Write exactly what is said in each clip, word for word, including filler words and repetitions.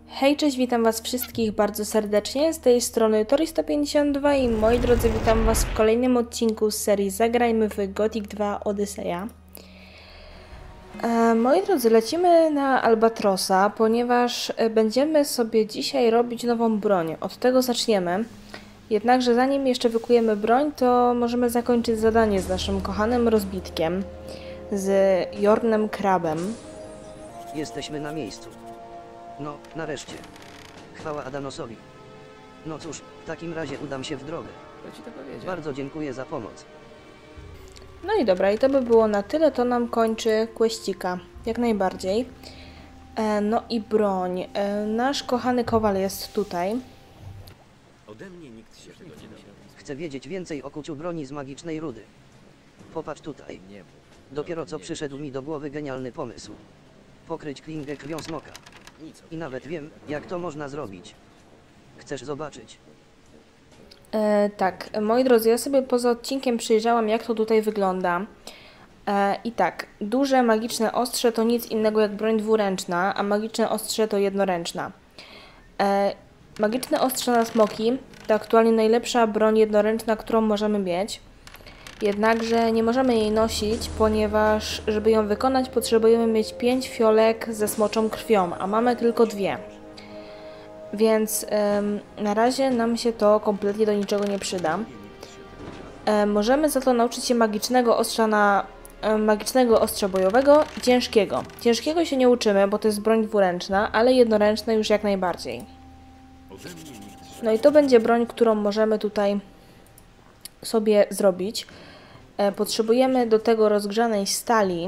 Hej, cześć, witam was wszystkich bardzo serdecznie, z tej strony Tori sto pięćdziesiąt dwa i moi drodzy, witam was w kolejnym odcinku z serii Zagrajmy w Gothic dwa Odyseja. E, moi drodzy, lecimy na Albatrosa, ponieważ będziemy sobie dzisiaj robić nową broń. Od tego zaczniemy. Jednakże zanim jeszcze wykujemy broń, to możemy zakończyć zadanie z naszym kochanym rozbitkiem, z Jornem Krabem. Jesteśmy na miejscu. No, nareszcie. Chwała Adanosowi. No cóż, w takim razie udam się w drogę. To ci to powiedział. Bardzo dziękuję za pomoc. No i dobra, i to by było na tyle, to nam kończy questika, jak najbardziej. E, no i broń. E, nasz kochany kowal jest tutaj. Ode mnie nikt się tego nie dowie. Chcę wiedzieć więcej o kuciu broni z magicznej rudy. Popatrz tutaj. Nie mów. Dopiero co przyszedł mi do głowy genialny pomysł. Pokryć klingę krwią smoka. Nic. I nawet wiem, jak to można zrobić. Chcesz zobaczyć? E, tak, moi drodzy, ja sobie poza odcinkiem przyjrzałam, jak to tutaj wygląda. E, I tak, duże magiczne ostrze to nic innego jak broń dwuręczna, a magiczne ostrze to jednoręczna. E, magiczne ostrze na smoki to aktualnie najlepsza broń jednoręczna, którą możemy mieć. Jednakże nie możemy jej nosić, ponieważ żeby ją wykonać, potrzebujemy mieć pięć fiolek ze smoczą krwią, a mamy tylko dwie. Więc ym, na razie nam się to kompletnie do niczego nie przyda. E, możemy za to nauczyć się magicznego ostrza na e, magicznego ostrza bojowego, ciężkiego. Ciężkiego się nie uczymy, bo to jest broń dwuręczna, ale jednoręczna już jak najbardziej. No i to będzie broń, którą możemy tutaj sobie zrobić. E, potrzebujemy do tego rozgrzanej stali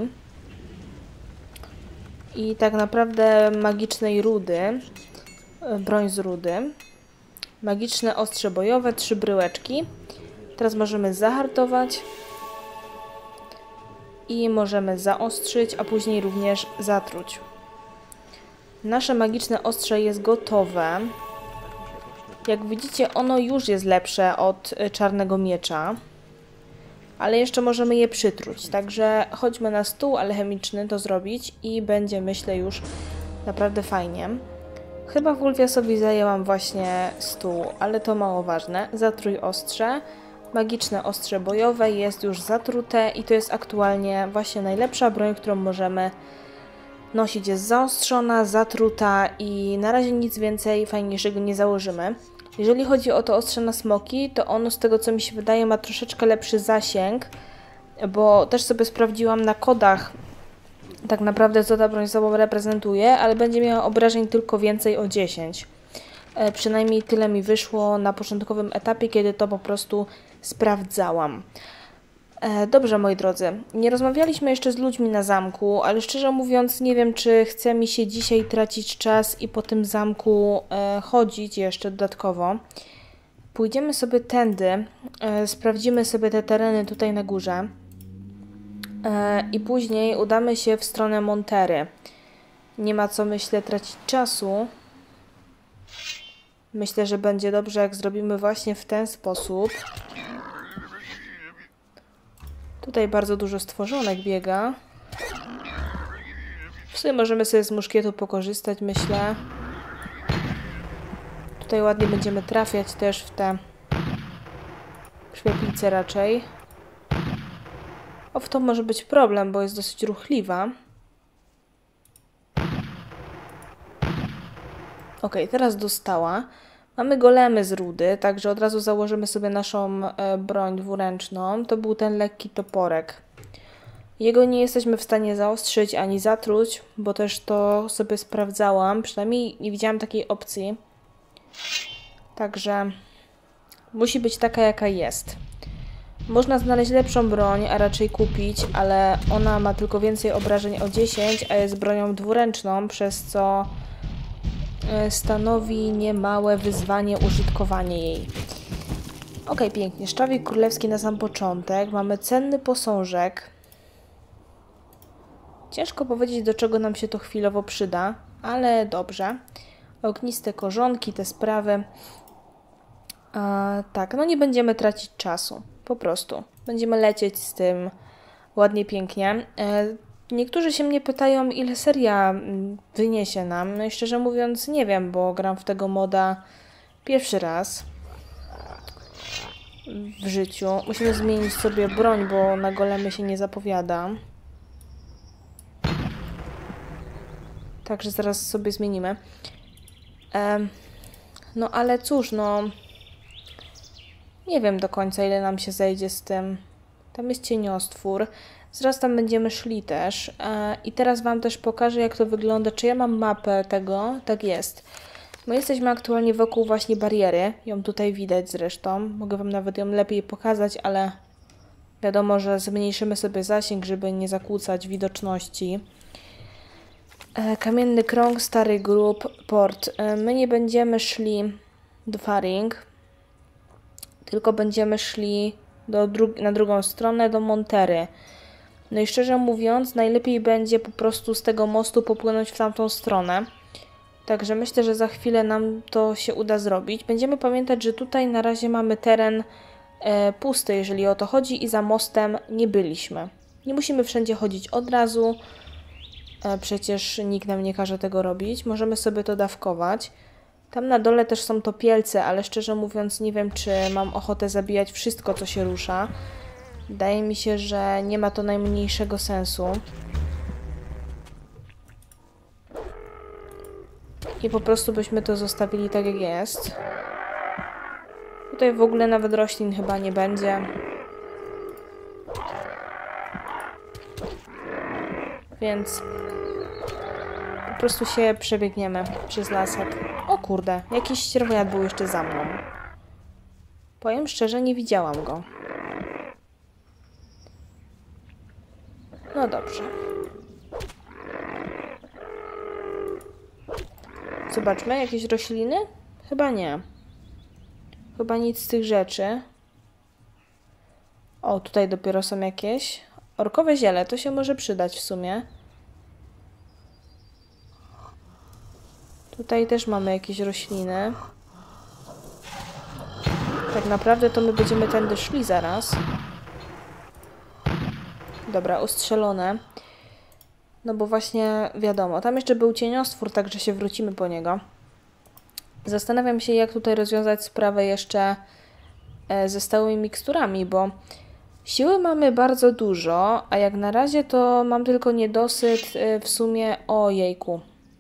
i tak naprawdę magicznej rudy, e, broń z rudy, magiczne ostrze bojowe, trzy bryłeczki. Teraz możemy zahartować i możemy zaostrzyć, a później również zatruć. Nasze magiczne ostrze jest gotowe. Jak widzicie, ono już jest lepsze od czarnego miecza, ale jeszcze możemy je przytruć. Także chodźmy na stół alchemiczny to zrobić i będzie, myślę, już naprawdę fajnie. Chyba w Ulwiasowi zajęłam właśnie stół, ale to mało ważne. Zatrój ostrze. Magiczne ostrze bojowe jest już zatrute i to jest aktualnie właśnie najlepsza broń, którą możemy nosić. Jest zaostrzona, zatruta i na razie nic więcej fajniejszego nie założymy. Jeżeli chodzi o to ostrze na smoki, to ono z tego co mi się wydaje ma troszeczkę lepszy zasięg, bo też sobie sprawdziłam na kodach tak naprawdę co ta broń sobą reprezentuje, ale będzie miała obrażeń tylko więcej o dziesięć. E, przynajmniej tyle mi wyszło na początkowym etapie, kiedy to po prostu sprawdzałam. E, dobrze, moi drodzy, nie rozmawialiśmy jeszcze z ludźmi na zamku, ale szczerze mówiąc nie wiem, czy chce mi się dzisiaj tracić czas i po tym zamku e, chodzić jeszcze dodatkowo. Pójdziemy sobie tędy, e, sprawdzimy sobie te tereny tutaj na górze e, i później udamy się w stronę Montery. Nie ma co, myślę, tracić czasu. Myślę, że będzie dobrze, jak zrobimy właśnie w ten sposób. Tutaj bardzo dużo stworzonek biega. W sumie możemy sobie z muszkietu pokorzystać, myślę. Tutaj ładnie będziemy trafiać też w te krwioplice raczej. O, w to może być problem, bo jest dosyć ruchliwa. Ok, teraz dostała. Mamy golemy z rudy, także od razu założymy sobie naszą e, broń dwuręczną. To był ten lekki toporek. Jego nie jesteśmy w stanie zaostrzyć ani zatruć, bo też to sobie sprawdzałam. Przynajmniej nie widziałam takiej opcji. Także musi być taka, jaka jest. Można znaleźć lepszą broń, a raczej kupić, ale ona ma tylko więcej obrażeń o dziesięć, a jest bronią dwuręczną, przez co stanowi niemałe wyzwanie użytkowanie jej. Ok, pięknie. Szczawik królewski na sam początek. Mamy cenny posążek. Ciężko powiedzieć, do czego nam się to chwilowo przyda, ale dobrze. Ogniste korzonki, te sprawy. A, tak, no nie będziemy tracić czasu. Po prostu. Będziemy lecieć z tym ładnie, pięknie. E, Niektórzy się mnie pytają, ile seria mm, wyniesie nam. No i szczerze mówiąc nie wiem, bo gram w tego moda pierwszy raz w życiu. Musimy zmienić sobie broń, bo na golemy się nie zapowiada. Także zaraz sobie zmienimy. Ehm, no ale cóż, no... Nie wiem do końca, ile nam się zejdzie z tym. Tam jest cieniostwór. Zaraz tam będziemy szli też. E, I teraz wam też pokażę, jak to wygląda. Czy ja mam mapę tego? Tak jest. My jesteśmy aktualnie wokół właśnie bariery. Ją tutaj widać zresztą. Mogę wam nawet ją lepiej pokazać, ale wiadomo, że zmniejszymy sobie zasięg, żeby nie zakłócać widoczności. E, Kamienny krąg, stary grób, port. E, my nie będziemy szli do Faring, tylko będziemy szli do dru- na drugą stronę, do Montery. No i szczerze mówiąc, najlepiej będzie po prostu z tego mostu popłynąć w tamtą stronę. Także myślę, że za chwilę nam to się uda zrobić. Będziemy pamiętać, że tutaj na razie mamy teren e, pusty, jeżeli o to chodzi, i za mostem nie byliśmy. Nie musimy wszędzie chodzić od razu. E, przecież nikt nam nie każe tego robić. Możemy sobie to dawkować. Tam na dole też są topielce, ale szczerze mówiąc nie wiem, czy mam ochotę zabijać wszystko, co się rusza. Wydaje mi się, że nie ma to najmniejszego sensu. I po prostu byśmy to zostawili tak, jak jest. Tutaj w ogóle nawet roślin chyba nie będzie. Więc po prostu się przebiegniemy przez lasek. O kurde, jakiś ścierwojad był jeszcze za mną. Powiem szczerze, nie widziałam go. No dobrze. Zobaczmy, jakieś rośliny? Chyba nie. Chyba nic z tych rzeczy. O, tutaj dopiero są jakieś. Orkowe ziele, to się może przydać w sumie. Tutaj też mamy jakieś rośliny. Tak naprawdę to my będziemy tędy szli zaraz. Dobra, ustrzelone. No bo właśnie wiadomo, tam jeszcze był cieniostwór, także się wrócimy po niego. Zastanawiam się, jak tutaj rozwiązać sprawę jeszcze ze stałymi miksturami, bo siły mamy bardzo dużo, a jak na razie to mam tylko niedosyt w sumie... O jejku.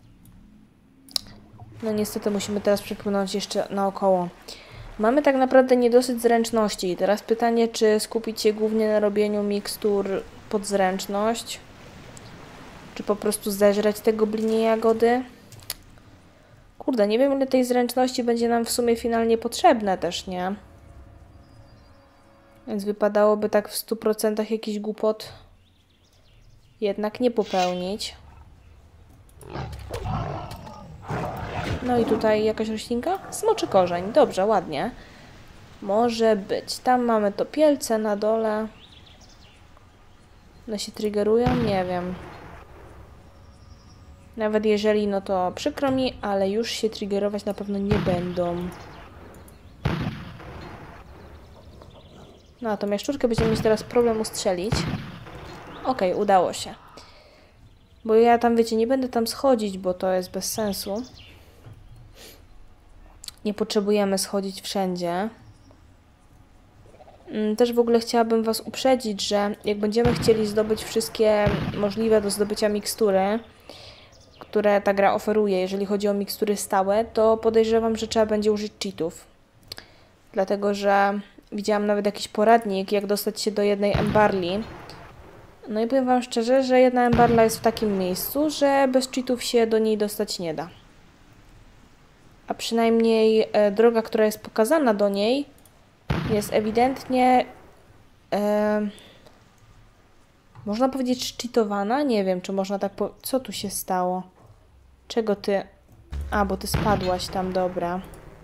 No niestety musimy teraz przepłynąć jeszcze naokoło. Mamy tak naprawdę niedosyt zręczności. I teraz pytanie, czy skupić się głównie na robieniu mikstur pod zręczność, czy po prostu zeżreć te goblinie jagody. Kurde, nie wiem, ile tej zręczności będzie nam w sumie finalnie potrzebne też, nie? Więc wypadałoby tak w stu procentach jakiś głupot jednak nie popełnić. No i tutaj jakaś roślinka? Smoczy korzeń. Dobrze, ładnie. Może być. Tam mamy topielce na dole. One się triggerują? Nie wiem. Nawet jeżeli, no to przykro mi, ale już się triggerować na pewno nie będą. No, tą jaszczurkę będziemy mieć teraz problem ustrzelić. Okej, okay, udało się. Bo ja tam, wiecie, nie będę tam schodzić, bo to jest bez sensu. Nie potrzebujemy schodzić wszędzie. Też w ogóle chciałabym was uprzedzić, że jak będziemy chcieli zdobyć wszystkie możliwe do zdobycia mikstury, które ta gra oferuje, jeżeli chodzi o mikstury stałe, to podejrzewam, że trzeba będzie użyć cheatów. Dlatego, że widziałam nawet jakiś poradnik, jak dostać się do jednej Emberli. No i powiem wam szczerze, że jedna Emberla jest w takim miejscu, że bez cheatów się do niej dostać nie da. A przynajmniej e, droga, która jest pokazana do niej, jest ewidentnie, e, można powiedzieć, cheatowana. Nie wiem, czy można tak powiedzieć. Co tu się stało? Czego ty... A, bo ty spadłaś tam, dobra.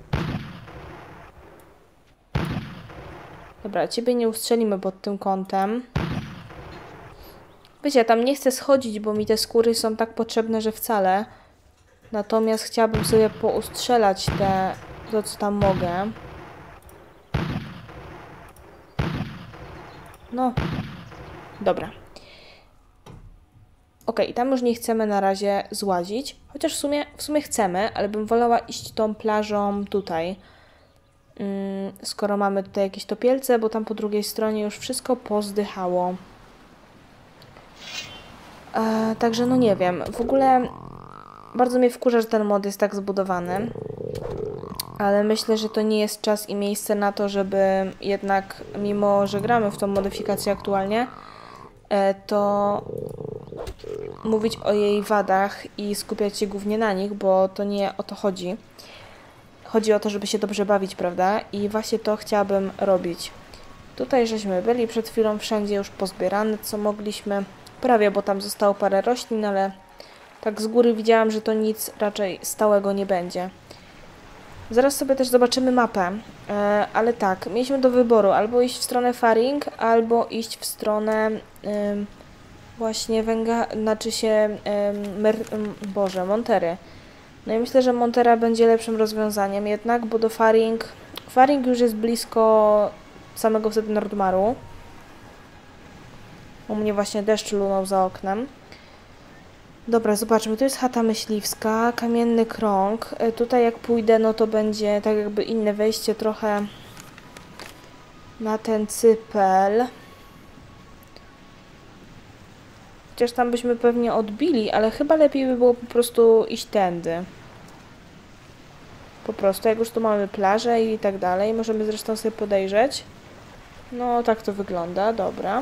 Dobra, ciebie nie ustrzelimy pod tym kątem. Wiecie, ja tam nie chcę schodzić, bo mi te skóry są tak potrzebne, że wcale. Natomiast chciałabym sobie poustrzelać te, to, co tam mogę. No. Dobra. Ok, i tam już nie chcemy na razie złazić, chociaż w sumie, w sumie chcemy, ale bym wolała iść tą plażą tutaj, mm, skoro mamy tutaj jakieś topielce, bo tam po drugiej stronie już wszystko pozdychało. E, także no nie wiem, w ogóle bardzo mnie wkurza, że ten mod jest tak zbudowany, ale myślę, że to nie jest czas i miejsce na to, żeby jednak, mimo że gramy w tą modyfikację aktualnie, e, to mówić o jej wadach i skupiać się głównie na nich, bo to nie o to chodzi. Chodzi o to, żeby się dobrze bawić, prawda? I właśnie to chciałabym robić. Tutaj żeśmy byli przed chwilą wszędzie już pozbierane, co mogliśmy. Prawie, bo tam zostało parę roślin, ale tak z góry widziałam, że to nic raczej stałego nie będzie. Zaraz sobie też zobaczymy mapę, e, ale tak, mieliśmy do wyboru albo iść w stronę Faring, albo iść w stronę e, właśnie węga, znaczy się e, mer, Boże, Montery. No i myślę, że Montera będzie lepszym rozwiązaniem jednak, bo do Faring, Faring już jest blisko samego wtedy Nordmaru. U mnie właśnie deszcz lunął za oknem. Dobra, zobaczmy, tu jest chata myśliwska, kamienny krąg. E, tutaj jak pójdę, no to będzie tak jakby inne wejście trochę na ten cypel. Chociaż tam byśmy pewnie odbili, ale chyba lepiej by było po prostu iść tędy. Po prostu, jak już tu mamy plażę i tak dalej, możemy zresztą sobie podejrzeć. No, tak to wygląda, dobra.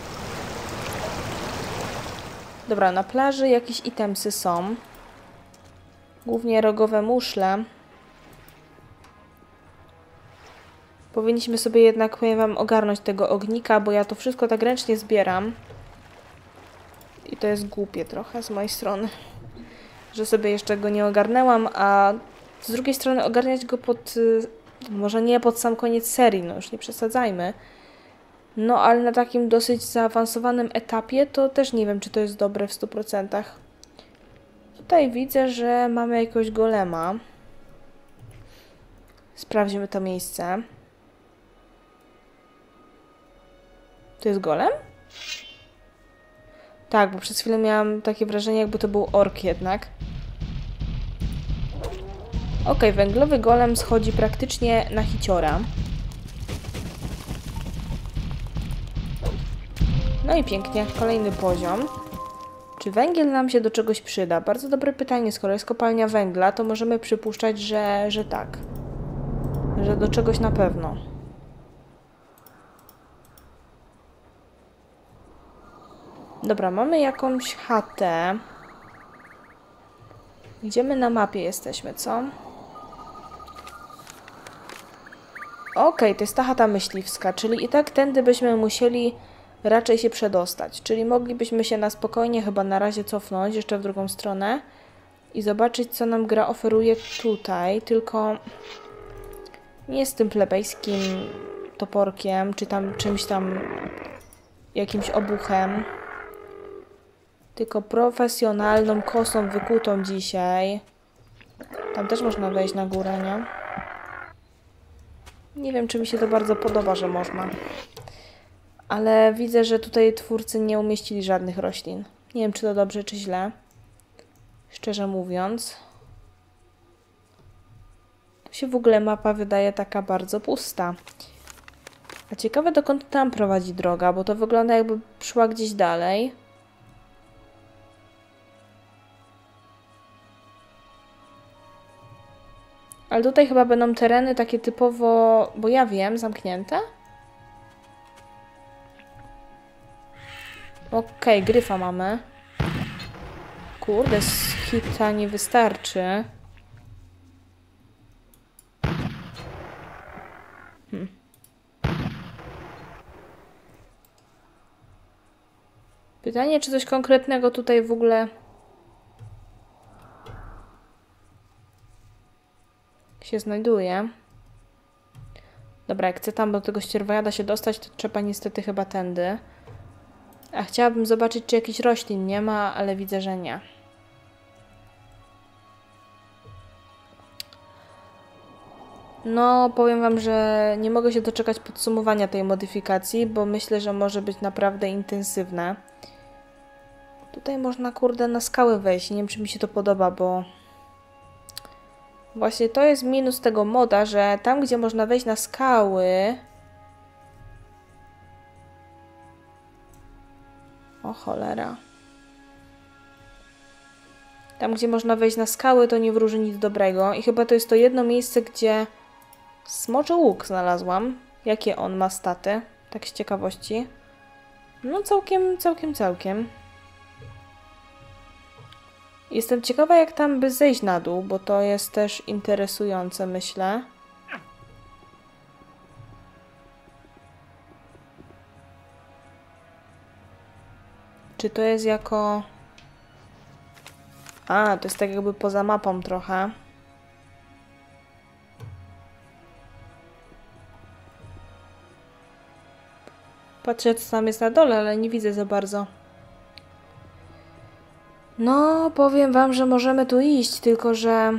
Dobra, na plaży jakieś itemsy są. Głównie rogowe muszle. Powinniśmy sobie jednak, powiem wam, ogarnąć tego ognika, bo ja to wszystko tak ręcznie zbieram. I to jest głupie trochę z mojej strony, że sobie jeszcze go nie ogarnęłam, a z drugiej strony ogarniać go pod... może nie pod sam koniec serii, no już nie przesadzajmy. No, ale na takim dosyć zaawansowanym etapie to też nie wiem, czy to jest dobre w stu procentach. Tutaj widzę, że mamy jakiegoś golema. Sprawdźmy to miejsce. To jest golem? Tak, bo przez chwilę miałam takie wrażenie, jakby to był ork jednak. Ok, węglowy golem schodzi praktycznie na hiciora. No i pięknie, kolejny poziom. Czy węgiel nam się do czegoś przyda? Bardzo dobre pytanie. Skoro jest kopalnia węgla, to możemy przypuszczać, że, że tak. Że do czegoś na pewno. Dobra, mamy jakąś chatę. Gdzie my na mapie jesteśmy, co? Okej, to jest ta chata myśliwska, czyli i tak tędy byśmy musieli raczej się przedostać. Czyli moglibyśmy się na spokojnie chyba na razie cofnąć jeszcze w drugą stronę i zobaczyć, co nam gra oferuje tutaj, tylko nie z tym plebejskim toporkiem, czy tam czymś tam, jakimś obuchem, tylko profesjonalną kosą wykutą dzisiaj. Tam też można wejść na górę, nie? Nie wiem, czy mi się to bardzo podoba, że można. Ale widzę, że tutaj twórcy nie umieścili żadnych roślin. Nie wiem, czy to dobrze, czy źle. Szczerze mówiąc. Tu się w ogóle mapa wydaje taka bardzo pusta. A ciekawe, dokąd tam prowadzi droga, bo to wygląda, jakby szła gdzieś dalej. Ale tutaj chyba będą tereny takie typowo, bo ja wiem, zamknięte. Okej, okay, gryfa mamy. Kurde, z hita nie wystarczy. Hmm. Pytanie, czy coś konkretnego tutaj w ogóle się znajduje. Dobra, jak chcę tam do tego ścierwojada się dostać, to trzeba niestety chyba tędy. A chciałabym zobaczyć, czy jakichś roślin nie ma, ale widzę, że nie. No, powiem wam, że nie mogę się doczekać podsumowania tej modyfikacji, bo myślę, że może być naprawdę intensywne. Tutaj można, kurde, na skały wejść. Nie wiem, czy mi się to podoba, bo... Właśnie to jest minus tego moda, że tam, gdzie można wejść na skały... O cholera. Tam, gdzie można wejść na skały, to nie wróży nic dobrego. I chyba to jest to jedno miejsce, gdzie... Smoczy łuk znalazłam. Jakie on ma staty? Tak z ciekawości. No całkiem, całkiem, całkiem. Jestem ciekawa, jak tam by zejść na dół, bo to jest też interesujące, myślę. Czy to jest jako... A, to jest tak jakby poza mapą trochę. Patrzę, co tam jest na dole, ale nie widzę za bardzo. No, powiem wam, że możemy tu iść, tylko że...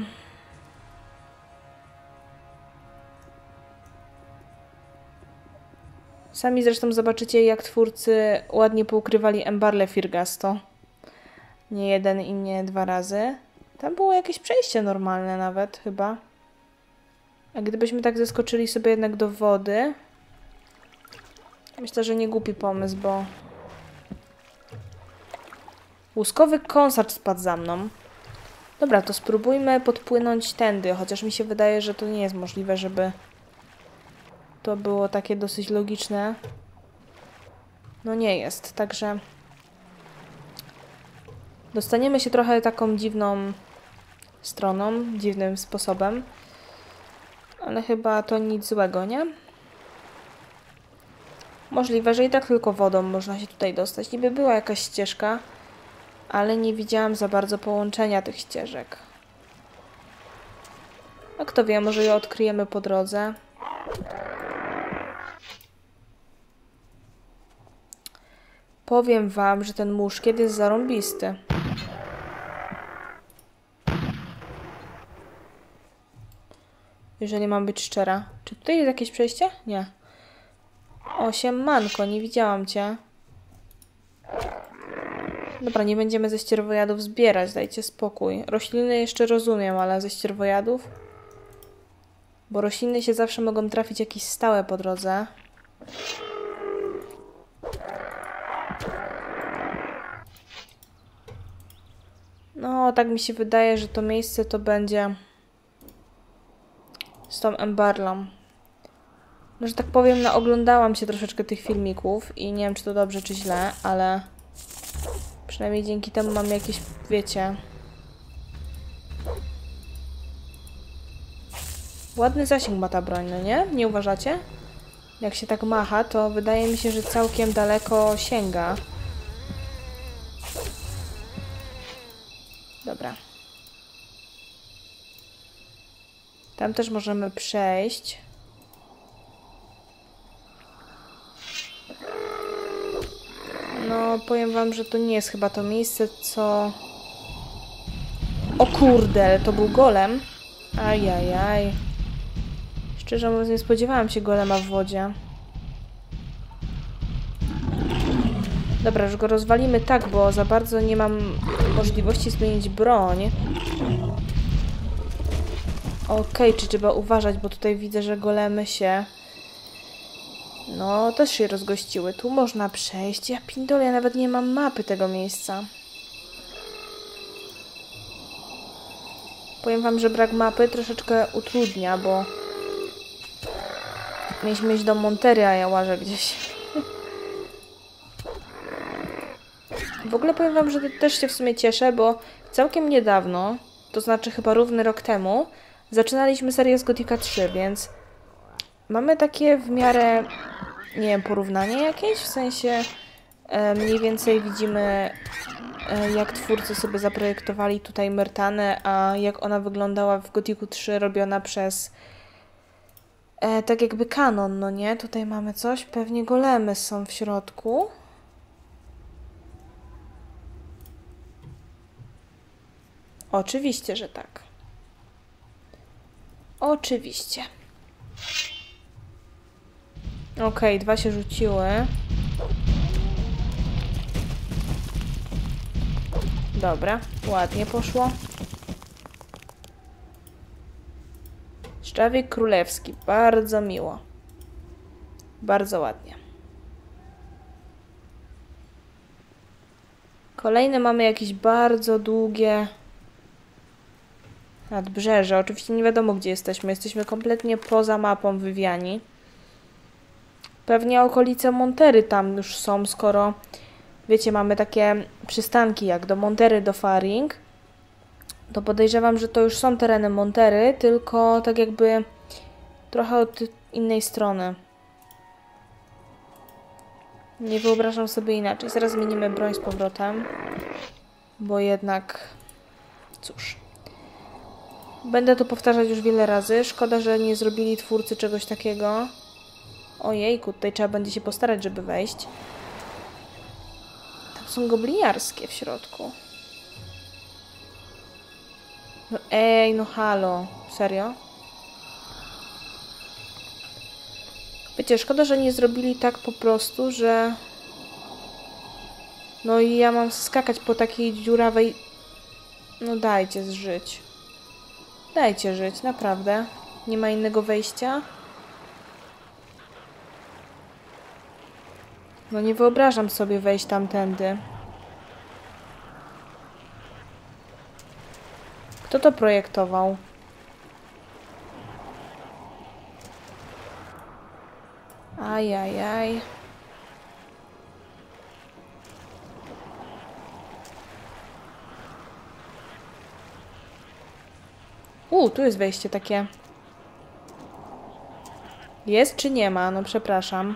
Sami zresztą zobaczycie, jak twórcy ładnie poukrywali Embarle Firgasto. Nie jeden i nie dwa razy. Tam było jakieś przejście normalne nawet, chyba. A gdybyśmy tak zeskoczyli sobie jednak do wody... Myślę, że nie głupi pomysł, bo... Łuskowy konsart spadł za mną. Dobra, to spróbujmy podpłynąć tędy, chociaż mi się wydaje, że to nie jest możliwe, żeby... To było takie dosyć logiczne. No nie jest, także... Dostaniemy się trochę taką dziwną stroną, dziwnym sposobem. Ale chyba to nic złego, nie? Możliwe, że i tak tylko wodą można się tutaj dostać. Niby była jakaś ścieżka, ale nie widziałam za bardzo połączenia tych ścieżek. A kto wie, może je odkryjemy po drodze. Powiem wam, że ten muszkiet jest zarąbisty. Jeżeli mam być szczera. Czy tutaj jest jakieś przejście? Nie. Osiem manko, nie widziałam cię. Dobra, nie będziemy ze ścierwojadów zbierać, dajcie spokój. Rośliny jeszcze rozumiem, ale ze ścierwojadów? Bo rośliny się zawsze mogą trafić jakieś stałe po drodze. No, tak mi się wydaje, że to miejsce to będzie z tą Embarlą. No, że tak powiem, naoglądałam się troszeczkę tych filmików i nie wiem, czy to dobrze, czy źle, ale przynajmniej dzięki temu mam jakieś, wiecie... Ładny zasięg ma ta broń, no nie? Nie uważacie? Jak się tak macha, to wydaje mi się, że całkiem daleko sięga. Dobra. Tam też możemy przejść. No, powiem wam, że to nie jest chyba to miejsce, co... O kurde, to był golem. Ajajaj. Szczerze mówiąc, nie spodziewałam się golema w wodzie. Dobra, już go rozwalimy tak, bo za bardzo nie mam możliwości zmienić broń. Okej, czy trzeba uważać, bo tutaj widzę, że golemy się... No, też się rozgościły. Tu można przejść. Ja pindolę, ja nawet nie mam mapy tego miejsca. Powiem wam, że brak mapy troszeczkę utrudnia, bo... Mieliśmy iść do Montery, a ja łażę gdzieś. W ogóle powiem wam, że też się w sumie cieszę, bo całkiem niedawno, to znaczy chyba równy rok temu, zaczynaliśmy serię z Gothica trzy, więc mamy takie w miarę, nie wiem, porównanie jakieś, w sensie e, mniej więcej widzimy, e, jak twórcy sobie zaprojektowali tutaj Myrtanę, a jak ona wyglądała w Gothicu trzy robiona przez e, tak jakby kanon, no nie? Tutaj mamy coś, pewnie golemy są w środku. Oczywiście, że tak. Oczywiście. Okej, okay, dwa się rzuciły. Dobra, ładnie poszło. Szczawik królewski, bardzo miło. Bardzo ładnie. Kolejne mamy jakieś bardzo długie nadbrzeże. Oczywiście nie wiadomo, gdzie jesteśmy. Jesteśmy kompletnie poza mapą Viviani. Pewnie okolice Montery tam już są, skoro, wiecie, mamy takie przystanki jak do Montery, do Faring. To podejrzewam, że to już są tereny Montery, tylko tak jakby trochę od innej strony. Nie wyobrażam sobie inaczej. Zaraz zmienimy broń z powrotem, bo jednak, cóż, będę to powtarzać już wiele razy. Szkoda, że nie zrobili twórcy czegoś takiego. Ojejku, tutaj trzeba będzie się postarać, żeby wejść. Tam są gobliniarskie w środku. No ej, no halo. Serio? Wiecie, szkoda, że nie zrobili tak po prostu, że... No i ja mam skakać po takiej dziurawej... No dajcie zżyć. Dajcie żyć, naprawdę. Nie ma innego wejścia. No nie wyobrażam sobie wejść tamtędy. Kto to projektował? Ajajaj. U, tu jest wejście takie. Jest czy nie ma? No przepraszam.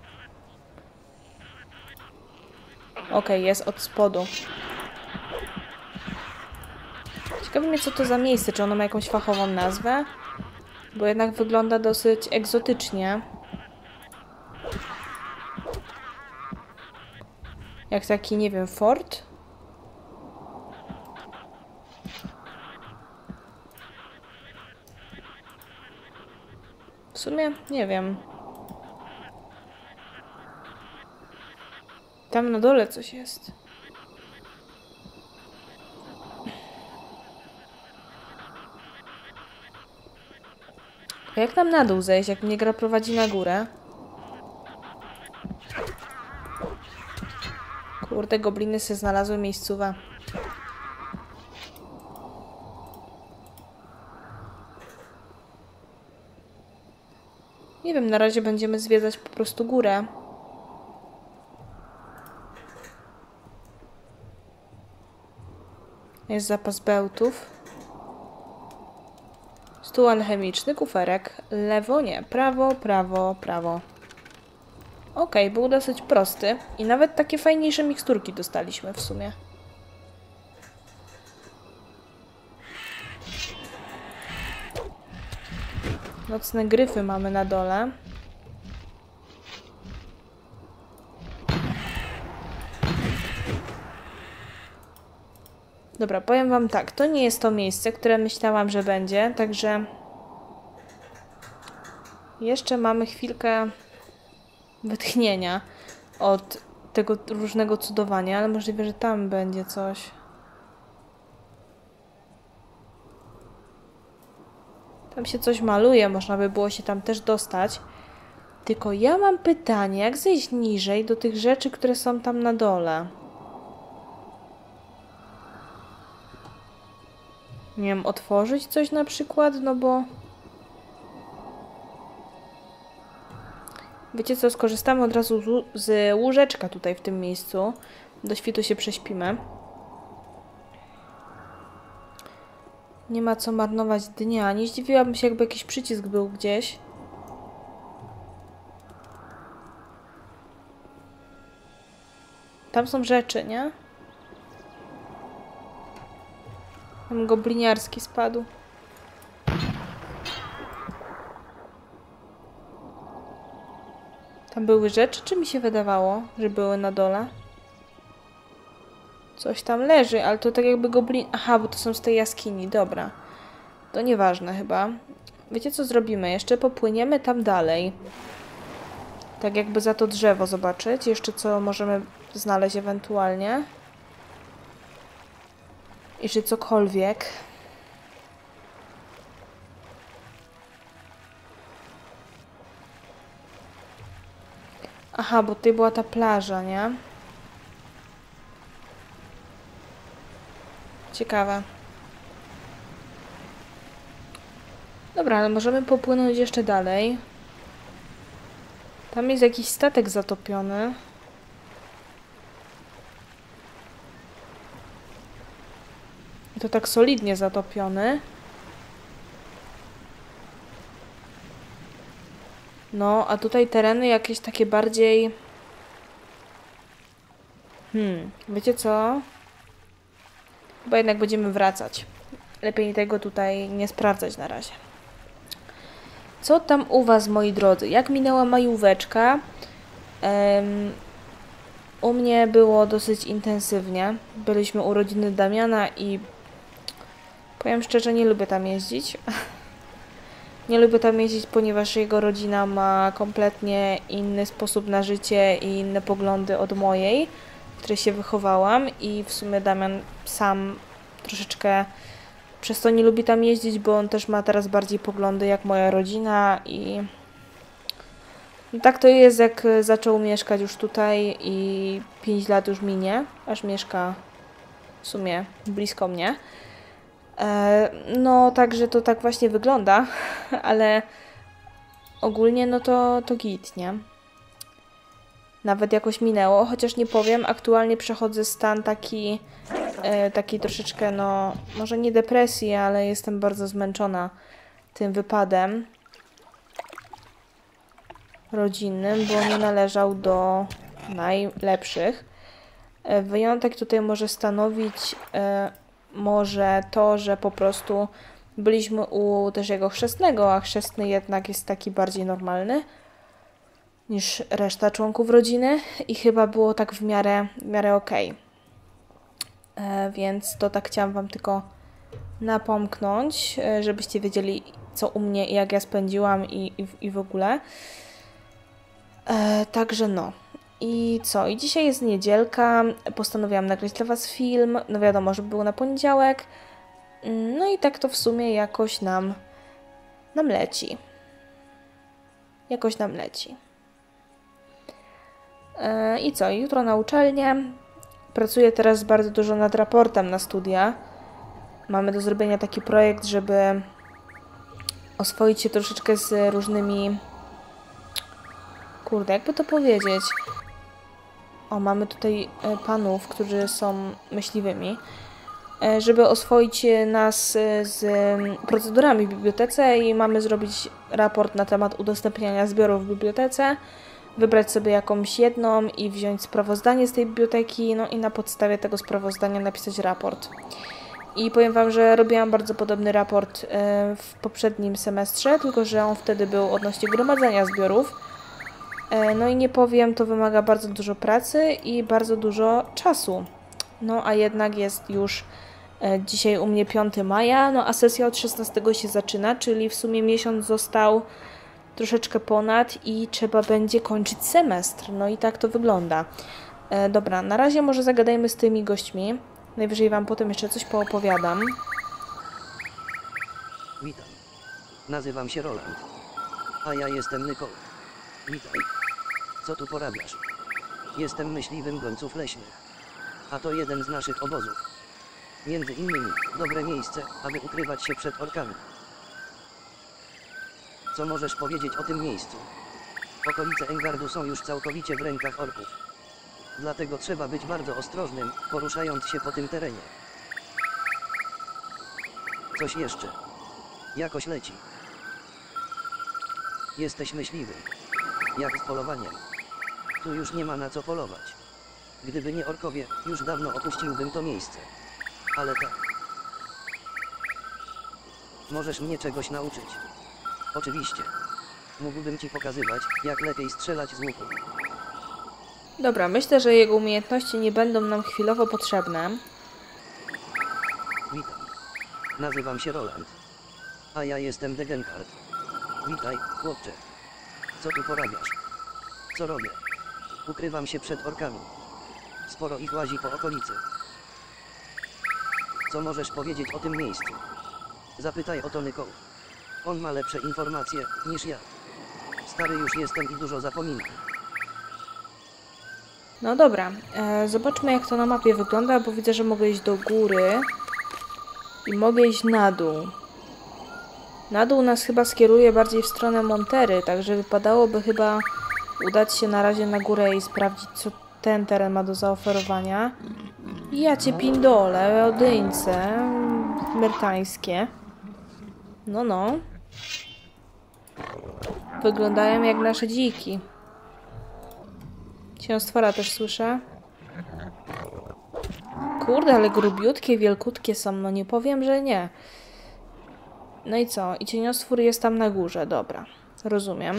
Okej, okay, jest od spodu. Ciekawi mnie, co to za miejsce. Czy ono ma jakąś fachową nazwę? Bo jednak wygląda dosyć egzotycznie. Jak taki, nie wiem, fort? W sumie nie wiem. Tam na dole coś jest. A jak tam na dół zejść, jak mnie gra prowadzi na górę? Kurde, gobliny się znalazły miejscówę. Nie wiem, na razie będziemy zwiedzać po prostu górę. Jest zapas bełtów. Stół alchemiczny, kuferek. Lewo, nie. Prawo, prawo, prawo. Okej, był dosyć prosty. I nawet takie fajniejsze miksturki dostaliśmy w sumie. Nocne gryfy mamy na dole. Dobra, powiem wam tak, to nie jest to miejsce, które myślałam, że będzie, także jeszcze mamy chwilkę wytchnienia od tego różnego cudowania, ale możliwe, że tam będzie coś. Tam się coś maluje, można by było się tam też dostać. Tylko ja mam pytanie, jak zejść niżej do tych rzeczy, które są tam na dole? Nie wiem, otworzyć coś na przykład, no bo... Wiecie co, skorzystamy od razu z łóżeczka tutaj w tym miejscu. Do świtu się prześpimy. Nie ma co marnować dnia. Nie zdziwiłabym się, jakby jakiś przycisk był gdzieś. Tam są rzeczy, nie? Tam gobliniarski spadł. Tam były rzeczy, czy mi się wydawało, że były na dole? Coś tam leży, ale to tak jakby goblin... Aha, bo to są z tej jaskini, dobra. To nieważne chyba. Wiecie co zrobimy? Jeszcze popłyniemy tam dalej. Tak jakby za to drzewo zobaczyć. Jeszcze co możemy znaleźć ewentualnie. i że cokolwiek. Aha, bo tutaj była ta plaża, nie? Ciekawe. Dobra, ale możemy popłynąć jeszcze dalej. Tam jest jakiś statek zatopiony. I to tak solidnie zatopiony. No, a tutaj tereny jakieś takie bardziej... Hmm, wiecie co? Chyba jednak będziemy wracać. Lepiej tego tutaj nie sprawdzać na razie. Co tam u was, moi drodzy? Jak minęła majóweczka? Um, u mnie było dosyć intensywnie. Byliśmy u rodziny Damiana i powiem szczerze, nie lubię tam jeździć. Nie lubię tam jeździć, ponieważ jego rodzina ma kompletnie inny sposób na życie i inne poglądy od mojej, w której się wychowałam, i w sumie Damian sam troszeczkę przez to nie lubi tam jeździć, bo on też ma teraz bardziej poglądy jak moja rodzina i no tak to jest, jak zaczął mieszkać już tutaj i pięć lat już minie, aż mieszka w sumie blisko mnie. No, także to tak właśnie wygląda, ale ogólnie no to, to git, nie? Nawet jakoś minęło, chociaż nie powiem, aktualnie przechodzę stan taki, e, taki troszeczkę, no, może nie depresji, ale jestem bardzo zmęczona tym wypadem rodzinnym, bo nie należał do najlepszych. E, wyjątek tutaj może stanowić... E, Może to, że po prostu byliśmy u też jego chrzestnego, a chrzestny jednak jest taki bardziej normalny niż reszta członków rodziny i chyba było tak w miarę, w miarę okej. E, więc to tak chciałam wam tylko napomknąć, e, żebyście wiedzieli, co u mnie i jak ja spędziłam i, i, i w ogóle. E, także no. I co? I dzisiaj jest niedzielka, postanowiłam nagrać dla was film, no wiadomo, że był na poniedziałek, no i tak to w sumie jakoś nam, nam leci. Jakoś nam leci. Yy, I co? Jutro na uczelnię. Pracuję teraz bardzo dużo nad raportem na studia. Mamy do zrobienia taki projekt, żeby oswoić się troszeczkę z różnymi... Kurde, jakby to powiedzieć? O, mamy tutaj panów, którzy są myśliwymi. Żeby oswoić nas z procedurami w bibliotece i mamy zrobić raport na temat udostępniania zbiorów w bibliotece, wybrać sobie jakąś jedną i wziąć sprawozdanie z tej biblioteki, no i na podstawie tego sprawozdania napisać raport. I powiem wam, że robiłam bardzo podobny raport w poprzednim semestrze, tylko że on wtedy był odnośnie gromadzenia zbiorów. No i nie powiem, to wymaga bardzo dużo pracy i bardzo dużo czasu. No a jednak jest już dzisiaj u mnie piątego maja, no a sesja od szesnastego się zaczyna, czyli w sumie miesiąc został troszeczkę ponad i trzeba będzie kończyć semestr. No i tak to wygląda. E, dobra, na razie może zagadajmy z tymi gośćmi. Najwyżej wam potem jeszcze coś poopowiadam. Witam. Nazywam się Roland. A ja jestem Nicole. Witaj. Co tu porabiasz? Jestem myśliwym gońców leśnych. A to jeden z naszych obozów. Między innymi, dobre miejsce, aby ukrywać się przed orkami. Co możesz powiedzieć o tym miejscu? Okolice Engardu są już całkowicie w rękach orków. Dlatego trzeba być bardzo ostrożnym, poruszając się po tym terenie. Coś jeszcze. Jakoś leci. Jesteś myśliwy. Jak z polowaniem. Tu już nie ma na co polować. Gdyby nie orkowie, już dawno opuściłbym to miejsce. Ale tak. Możesz mnie czegoś nauczyć. Oczywiście. Mógłbym ci pokazywać, jak lepiej strzelać z łuku. Dobra, myślę, że jego umiejętności nie będą nam chwilowo potrzebne. Witam. Nazywam się Roland. A ja jestem Degenkart. Witaj, chłopcze. Co tu porabiasz? Co robię? Ukrywam się przed orkami. Sporo ich łazi po okolicy. Co możesz powiedzieć o tym miejscu? Zapytaj o to Nicole. On ma lepsze informacje niż ja. Stary już jestem i dużo zapominam. No dobra, e, zobaczmy jak to na mapie wygląda, bo widzę, że mogę iść do góry i mogę iść na dół. Na dół nas chyba skieruje bardziej w stronę Montery, także wypadałoby chyba udać się na razie na górę i sprawdzić, co ten teren ma do zaoferowania. Ja cię pindole, odyńce myrtańskie. No, no. Wyglądają jak nasze dziki. Cieniostwora też słyszę. Kurde, ale grubiutkie, wielkutkie są, no nie powiem, że nie. No i co? I cieniostwór jest tam na górze, dobra. Rozumiem.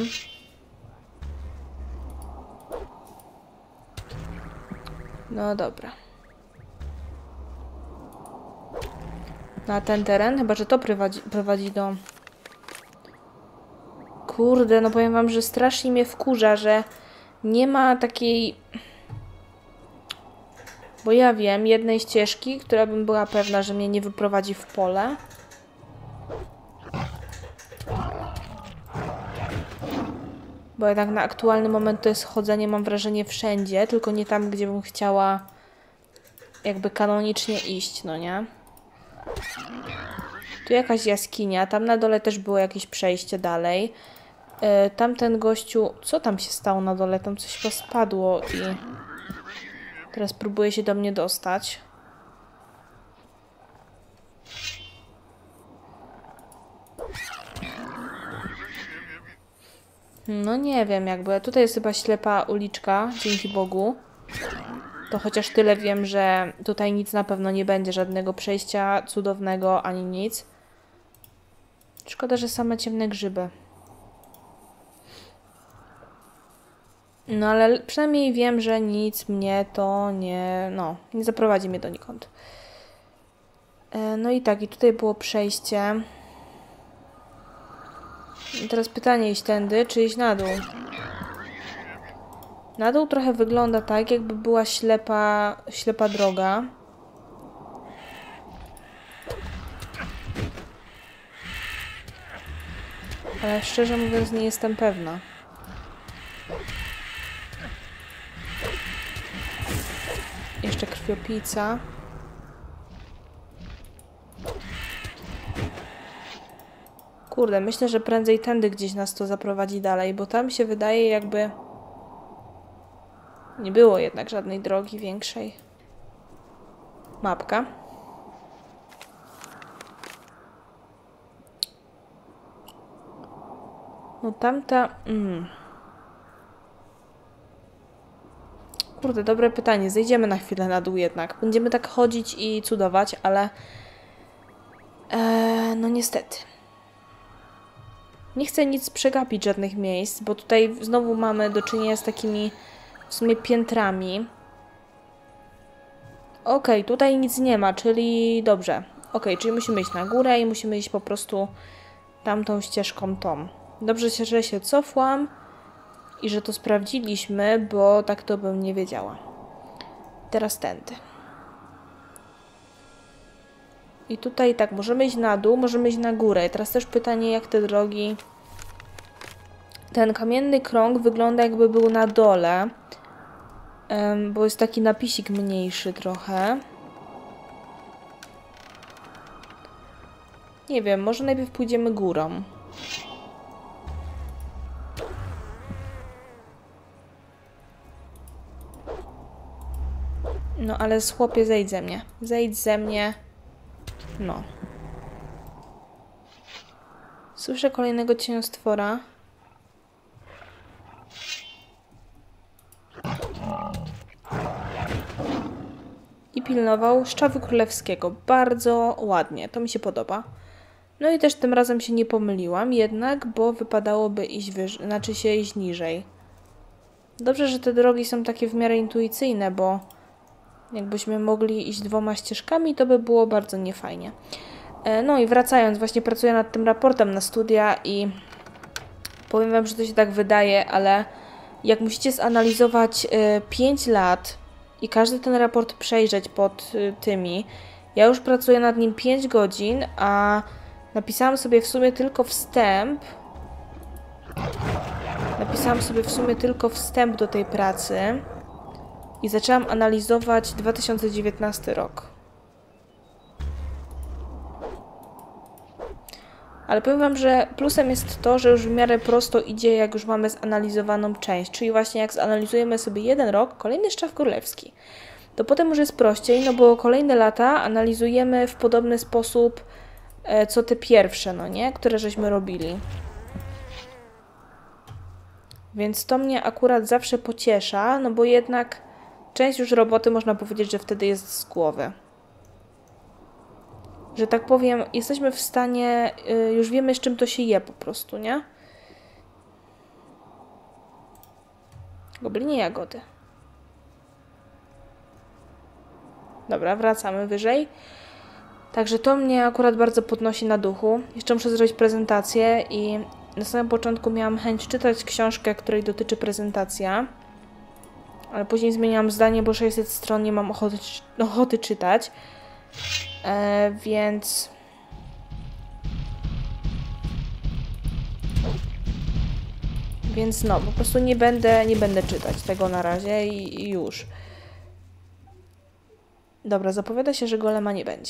No dobra. Na ten teren? Chyba, że to prowadzi, prowadzi do... Kurde, no powiem wam, że strasznie mnie wkurza, że nie ma takiej... Bo ja wiem, jednej ścieżki, która bym była pewna, że mnie nie wyprowadzi w pole. Bo jednak na aktualny moment to jest chodzenie, mam wrażenie, wszędzie, tylko nie tam, gdzie bym chciała jakby kanonicznie iść, no nie? Tu jakaś jaskinia, tam na dole też było jakieś przejście dalej. Yy, tamten gościu... Co tam się stało na dole? Tam coś chyba spadło i... Teraz próbuje się do mnie dostać. No nie wiem jakby. Tutaj jest chyba ślepa uliczka, dzięki Bogu. To chociaż tyle wiem, że tutaj nic na pewno nie będzie. Żadnego przejścia cudownego, ani nic. Szkoda, że same ciemne grzyby. No ale przynajmniej wiem, że nic mnie to nie... No, nie zaprowadzi mnie donikąd. E, no i tak, i tutaj było przejście. I teraz pytanie, iść tędy, czy iść na dół? Na dół trochę wygląda tak, jakby była ślepa, ślepa droga. Ale szczerze mówiąc nie jestem pewna. Jeszcze krwiopijca. Kurde, myślę, że prędzej tędy gdzieś nas to zaprowadzi dalej, bo tam się wydaje jakby... Nie było jednak żadnej drogi większej. Mapka. No tamta... Mm. Kurde, dobre pytanie. Zejdziemy na chwilę na dół jednak. Będziemy tak chodzić i cudować, ale... Eee, no niestety. Nie chcę nic przegapić, żadnych miejsc, bo tutaj znowu mamy do czynienia z takimi w sumie piętrami. Okej, okay, tutaj nic nie ma, czyli dobrze. Okej, okay, czyli musimy iść na górę i musimy iść po prostu tamtą ścieżką tą. Dobrze, że się cofłam i że to sprawdziliśmy, bo tak to bym nie wiedziała. Teraz tędy. I tutaj tak, możemy iść na dół, możemy iść na górę. I teraz też pytanie, jak te drogi... Ten kamienny krąg wygląda jakby był na dole, um, bo jest taki napisik mniejszy trochę. Nie wiem, może najpierw pójdziemy górą. No ale chłopie, zejdź ze mnie. Zejdź ze mnie. No. Słyszę kolejnego cieniostwora. I pilnował Szczawu Królewskiego. Bardzo ładnie. To mi się podoba. No i też tym razem się nie pomyliłam jednak, bo wypadałoby iść wyżej, znaczy się iść niżej. Dobrze, że te drogi są takie w miarę intuicyjne, bo jakbyśmy mogli iść dwoma ścieżkami, to by było bardzo niefajnie. No i wracając, właśnie pracuję nad tym raportem na studia i powiem wam, że to się tak wydaje, ale jak musicie zanalizować pięć lat i każdy ten raport przejrzeć pod tymi Ja już pracuję nad nim pięć godzin, a napisałam sobie w sumie tylko wstęp. Napisałam sobie w sumie tylko wstęp do tej pracy i zaczęłam analizować dwa tysiące dziewiętnasty rok. Ale powiem wam, że plusem jest to, że już w miarę prosto idzie, jak już mamy zanalizowaną część. Czyli właśnie jak zanalizujemy sobie jeden rok, kolejny Szczaw Królewski, to potem już jest prościej, no bo kolejne lata analizujemy w podobny sposób, e, co te pierwsze, no nie? Które żeśmy robili. Więc to mnie akurat zawsze pociesza, no bo jednak część już roboty można powiedzieć, że wtedy jest z głowy. Że tak powiem, jesteśmy w stanie, y, już wiemy, z czym to się je po prostu, nie? Goblinie jagody. Dobra, wracamy wyżej. Także to mnie akurat bardzo podnosi na duchu. Jeszcze muszę zrobić prezentację i na samym początku miałam chęć czytać książkę, której dotyczy prezentacja. Ale później zmieniłam zdanie, bo sześćset stron nie mam ochoty, ochoty czytać. E, więc... Więc no, po prostu nie będę, nie będę czytać tego na razie i, i już. Dobra, zapowiada się, że golema nie będzie.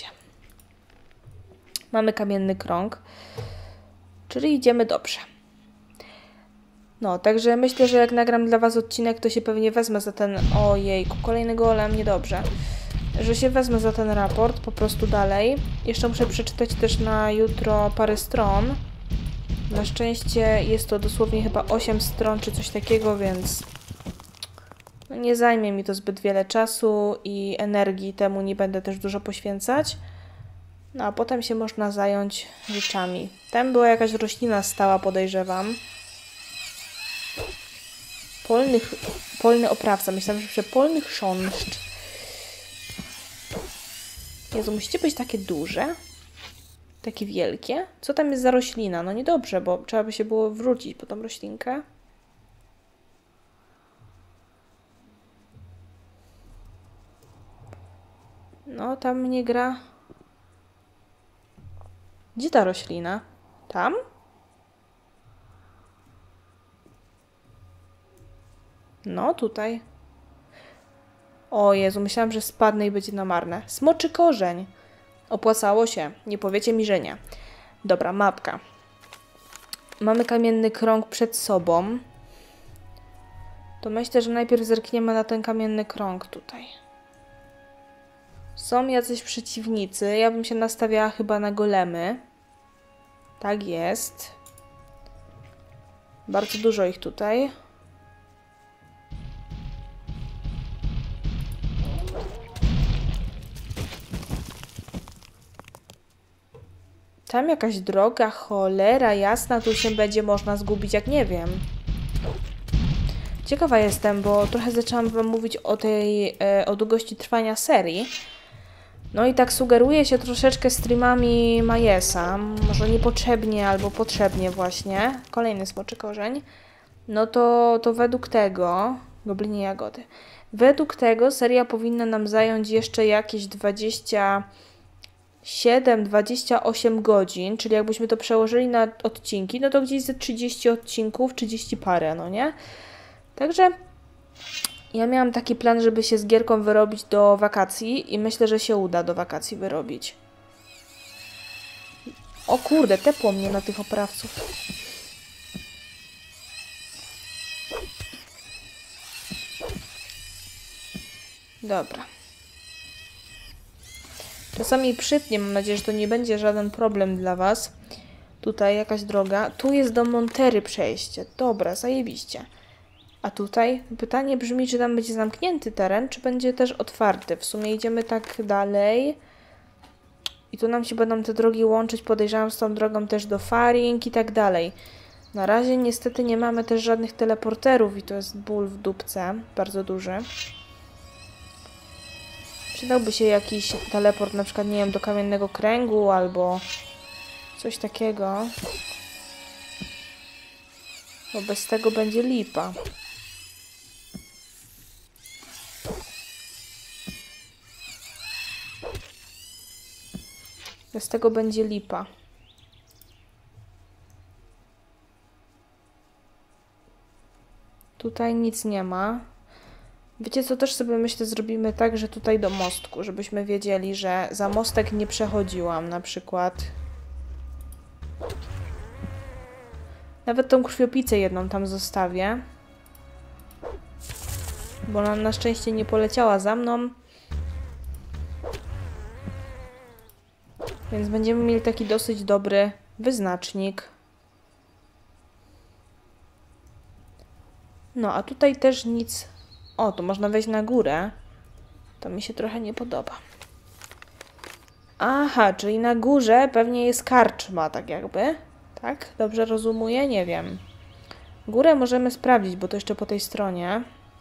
Mamy kamienny krąg, czyli idziemy dobrze. No, także myślę, że jak nagram dla was odcinek, to się pewnie wezmę za ten... Ojejku, kolejny golem, niedobrze. Że się wezmę za ten raport po prostu dalej. Jeszcze muszę przeczytać też na jutro parę stron. Na szczęście jest to dosłownie chyba osiem stron czy coś takiego, więc no nie zajmie mi to zbyt wiele czasu i energii, temu nie będę też dużo poświęcać. No a potem się można zająć rzeczami. Tam była jakaś roślina stała, podejrzewam. Polny, polny oprawca. Myślałam, że polny chrząszcz. Jezu, musicie być takie duże? Takie wielkie? Co tam jest za roślina? No niedobrze, bo trzeba by się było wrócić po tą roślinkę. No, tam mnie gra... Gdzie ta roślina? Tam? No, tutaj. O Jezu, myślałam, że spadnę i będzie na marne. Smoczy korzeń. Opłacało się. Nie powiecie mi, że nie. Dobra, mapka. Mamy kamienny krąg przed sobą. To myślę, że najpierw zerkniemy na ten kamienny krąg tutaj. Są jacyś przeciwnicy. Ja bym się nastawiała chyba na golemy. Tak jest. Bardzo dużo ich tutaj. Tam jakaś droga, cholera jasna, tu się będzie można zgubić, jak nie wiem. Ciekawa jestem, bo trochę zaczęłam wam mówić o tej, e, o długości trwania serii. No i tak sugeruje się troszeczkę streamami Majesa, może niepotrzebnie albo potrzebnie właśnie. Kolejny smoczy korzeń. No to, to według tego, goblinie jagody, według tego seria powinna nam zająć jeszcze jakieś dwadzieścia siedem dwadzieścia osiem godzin, czyli jakbyśmy to przełożyli na odcinki, no to gdzieś ze trzydzieści odcinków, trzydzieści parę, no nie? Także ja miałam taki plan, żeby się z gierką wyrobić do wakacji i myślę, że się uda do wakacji wyrobić. O kurde, tepło mnie na tych oprawców. Dobra. Czasami przytnie, mam nadzieję, że to nie będzie żaden problem dla was. Tutaj jakaś droga. Tu jest do Montery przejście. Dobra, zajebiście. A tutaj pytanie brzmi, czy tam będzie zamknięty teren, czy będzie też otwarty. W sumie idziemy tak dalej. I tu nam się będą te drogi łączyć, podejrzewam, z tą drogą też do Faring i tak dalej. Na razie niestety nie mamy też żadnych teleporterów i to jest ból w dupce, bardzo duży. Przydałby się jakiś teleport, na przykład, nie wiem, do Kamiennego Kręgu albo coś takiego. Bo bez tego będzie lipa. Bez tego będzie lipa. Tutaj nic nie ma. Wiecie co, też sobie myślę, zrobimy tak, że tutaj do mostku, żebyśmy wiedzieli, że za mostek nie przechodziłam na przykład. Nawet tą krwiopicę jedną tam zostawię. Bo ona na szczęście nie poleciała za mną. Więc będziemy mieli taki dosyć dobry wyznacznik. No, a tutaj też nic... O, tu można wejść na górę. To mi się trochę nie podoba. Aha, czyli na górze pewnie jest karczma, tak jakby. Tak? Dobrze rozumuję? Nie wiem. Górę możemy sprawdzić, bo to jeszcze po tej stronie.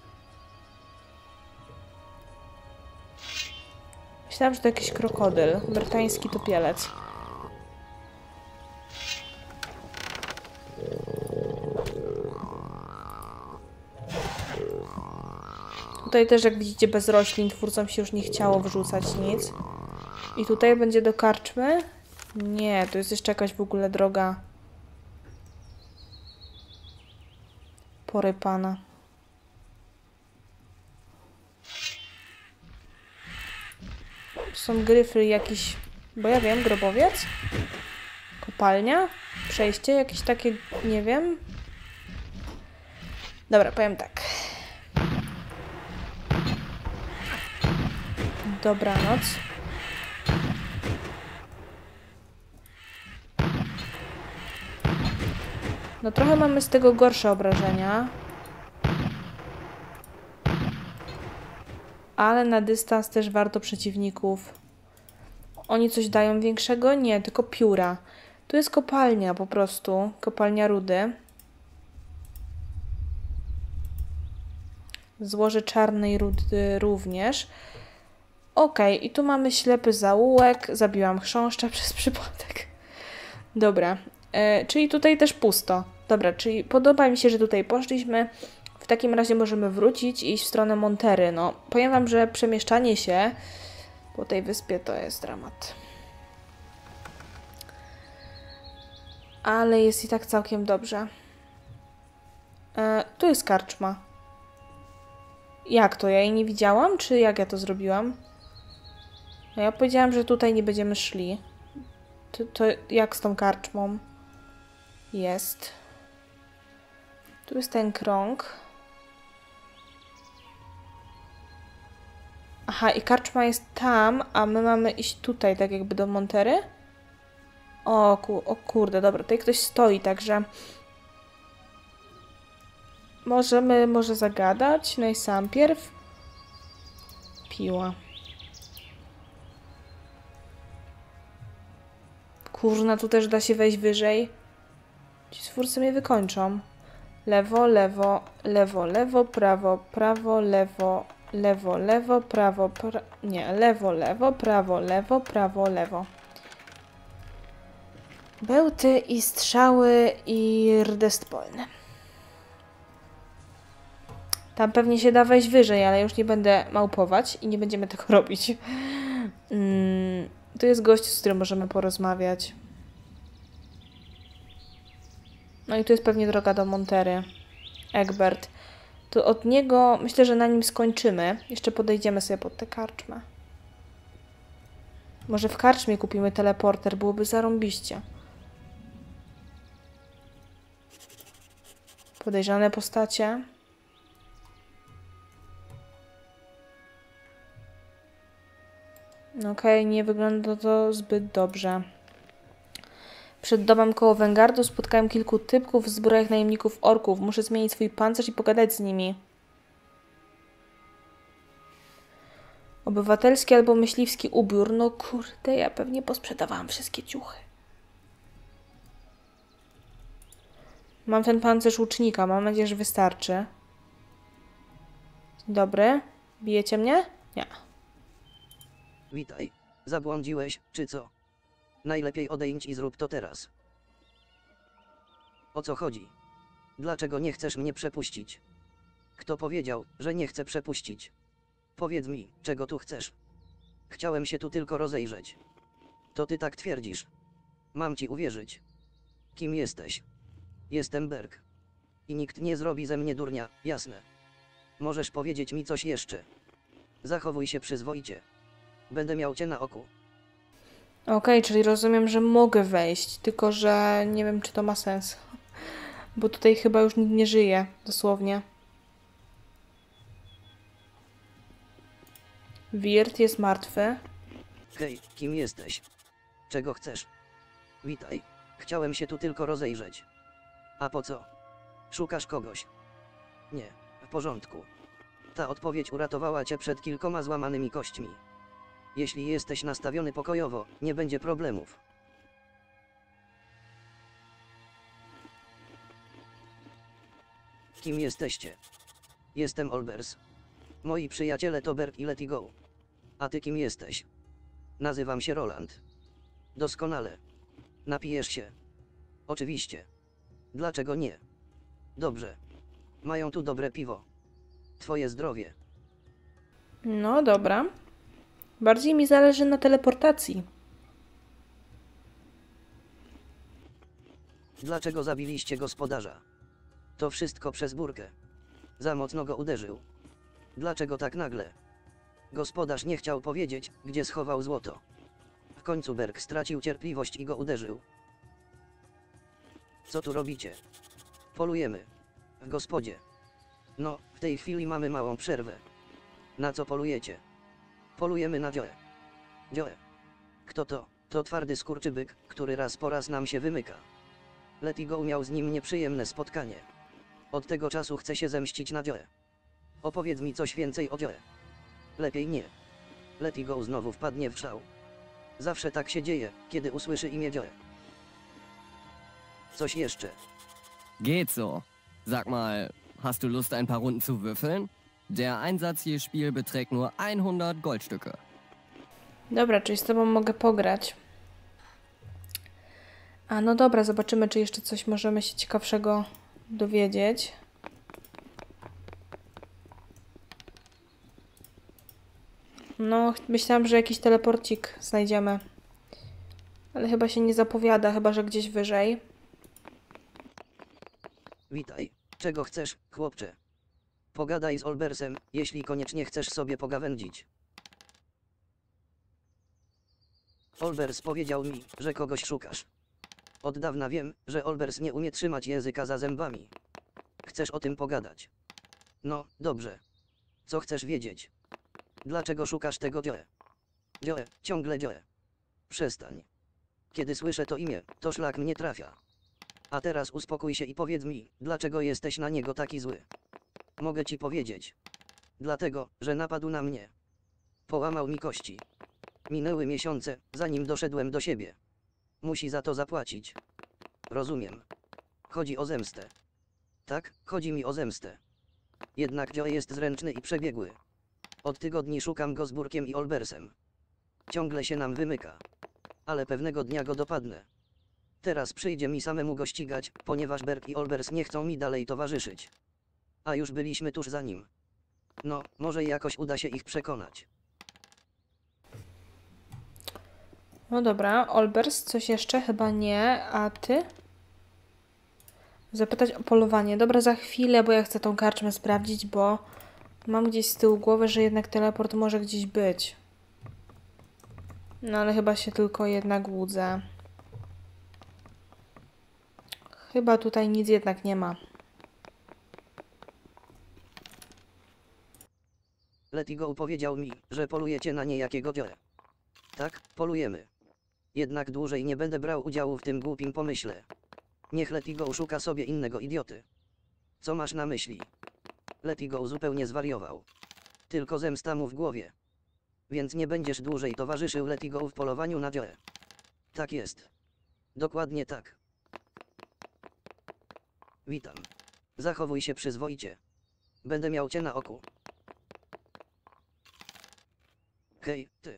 Myślałam, że to jakiś krokodyl. Brytański topielec. Tutaj też, jak widzicie, bez roślin twórcom się już nie chciało wrzucać nic. I tutaj będzie do karczmy? Nie, to jest jeszcze jakaś w ogóle droga porypana. Są gryfy jakiś, bo ja wiem, grobowiec? Kopalnia? Przejście jakieś takie, nie wiem. Dobra, powiem tak. Dobranoc. No trochę mamy z tego gorsze obrażenia. Ale na dystans też warto przeciwników. Oni coś dają większego? Nie, tylko pióra. Tu jest kopalnia po prostu. Kopalnia rudy. Złoże czarnej rudy również. Okej, okay, i tu mamy ślepy zaułek. Zabiłam chrząszcza przez przypadek. Dobra, e, czyli tutaj też pusto. Dobra, czyli podoba mi się, że tutaj poszliśmy. W takim razie możemy wrócić i iść w stronę Montery. No, powiem wam, że przemieszczanie się po tej wyspie to jest dramat. Ale jest i tak całkiem dobrze. E, tu jest karczma. Jak to? Ja jej nie widziałam? Czy jak ja to zrobiłam? No ja powiedziałam, że tutaj nie będziemy szli. To, to jak z tą karczmą? Jest. Tu jest ten krąg. Aha, i karczma jest tam, a my mamy iść tutaj, tak jakby do Montery? O, ku, o kurde, dobra, tutaj ktoś stoi, także... Możemy może zagadać? No i sam pierw. Piła. Kurna, tu też da się wejść wyżej. Ci stwórcy mnie wykończą. Lewo, lewo, lewo, lewo, prawo, prawo, lewo, lewo, lewo, prawo, pra... nie, lewo, lewo, prawo, lewo, prawo, lewo. Bełty i strzały i rdest polny. Tam pewnie się da wejść wyżej, ale już nie będę małpować i nie będziemy tego robić. Mm, tu jest gość, z którym możemy porozmawiać. No i tu jest pewnie droga do Montery. Egbert. To od niego, myślę, że na nim skończymy. Jeszcze podejdziemy sobie pod tę karczmę. Może w karczmie kupimy teleporter, byłoby zarąbiście. Podejrzane postacie. Okej, okay, nie wygląda to zbyt dobrze. Przed domem koło Wengardu spotkałem kilku typków w zbrojach najemników orków. Muszę zmienić swój pancerz i pogadać z nimi. Obywatelski albo myśliwski ubiór. No kurde, ja pewnie posprzedawałam wszystkie ciuchy. Mam ten pancerz łucznika. Mam nadzieję, że wystarczy. Dzień dobry. Bijecie mnie? Nie. Witaj. Zabłądziłeś, czy co? Najlepiej odejdź i zrób to teraz. O co chodzi? Dlaczego nie chcesz mnie przepuścić? Kto powiedział, że nie chcę przepuścić? Powiedz mi, czego tu chcesz? Chciałem się tu tylko rozejrzeć. To ty tak twierdzisz. Mam ci uwierzyć. Kim jesteś? Jestem Berk. I nikt nie zrobi ze mnie durnia, jasne. Możesz powiedzieć mi coś jeszcze. Zachowuj się przyzwoicie. Będę miał cię na oku. Okej, czyli rozumiem, że mogę wejść, tylko że nie wiem, czy to ma sens. Bo tutaj chyba już nikt nie żyje, dosłownie. Wirt jest martwy. Hej, kim jesteś? Czego chcesz? Witaj. Chciałem się tu tylko rozejrzeć. A po co? Szukasz kogoś? Nie, w porządku. Ta odpowiedź uratowała cię przed kilkoma złamanymi kośćmi. Jeśli jesteś nastawiony pokojowo, nie będzie problemów. Kim jesteście? Jestem Olbers. Moi przyjaciele to Berk i Letty Go. A ty kim jesteś? Nazywam się Roland. Doskonale. Napijesz się? Oczywiście. Dlaczego nie? Dobrze. Mają tu dobre piwo. Twoje zdrowie. No dobra. Bardziej mi zależy na teleportacji. Dlaczego zabiliście gospodarza? To wszystko przez Burkę. Za mocno go uderzył. Dlaczego tak nagle? Gospodarz nie chciał powiedzieć, gdzie schował złoto. W końcu Berk stracił cierpliwość i go uderzył. Co tu robicie? Polujemy. W gospodzie. No, w tej chwili mamy małą przerwę. Na co polujecie? Polujemy na Joe. Joe. Kto to? To twardy skurczybyk, który raz po raz nam się wymyka. Letty Go miał z nim nieprzyjemne spotkanie. Od tego czasu chce się zemścić na Joe. Opowiedz mi coś więcej o Joe. Lepiej nie. Letty Go znowu wpadnie w szał. Zawsze tak się dzieje, kiedy usłyszy imię Joe. Coś jeszcze. Geht so. Sag mal, hast du Lust, ein paar Runden zu würfeln? Der Einsatz je Spiel beträgt nur hundert Goldstücke. Dobra, czyli z tobą mogę pograć. A no dobra, zobaczymy, czy jeszcze coś możemy się ciekawszego dowiedzieć. No, myślałam, że jakiś teleporcik znajdziemy. Ale chyba się nie zapowiada, chyba że gdzieś wyżej. Witaj. Czego chcesz, chłopcze? Pogadaj z Olbersem, jeśli koniecznie chcesz sobie pogawędzić. Olbers powiedział mi, że kogoś szukasz. Od dawna wiem, że Olbers nie umie trzymać języka za zębami. Chcesz o tym pogadać? No, dobrze. Co chcesz wiedzieć? Dlaczego szukasz tego Joe? Joe, ciągle Joe. Przestań. Kiedy słyszę to imię, to szlak mnie trafia. A teraz uspokój się i powiedz mi, dlaczego jesteś na niego taki zły. Mogę ci powiedzieć. Dlatego, że napadł na mnie. Połamał mi kości. Minęły miesiące, zanim doszedłem do siebie. Musi za to zapłacić. Rozumiem. Chodzi o zemstę. Tak, chodzi mi o zemstę. Jednak Joe jest zręczny i przebiegły. Od tygodni szukam go z Burkiem i Olbersem. Ciągle się nam wymyka. Ale pewnego dnia go dopadnę. Teraz przyjdzie mi samemu go ścigać, ponieważ Berk i Olbers nie chcą mi dalej towarzyszyć. A już byliśmy tuż za nim. No, może jakoś uda się ich przekonać. No dobra, Olbers, coś jeszcze? Chyba nie. A ty? Zapytać o polowanie. Dobra, za chwilę, bo ja chcę tą karczmę sprawdzić, bo mam gdzieś z tyłu głowy, że jednak teleport może gdzieś być. No ale chyba się tylko jednak łudzę. Chyba tutaj nic jednak nie ma. Letty Go powiedział mi, że polujecie na niejakiego Joe. Tak, polujemy. Jednak dłużej nie będę brał udziału w tym głupim pomyśle. Niech Letty Go szuka sobie innego idioty. Co masz na myśli? Letty Go zupełnie zwariował. Tylko zemsta mu w głowie. Więc nie będziesz dłużej towarzyszył Letty Go w polowaniu na Joe. Tak jest. Dokładnie tak. Witam. Zachowuj się przyzwoicie. Będę miał cię na oku. Hej, ty.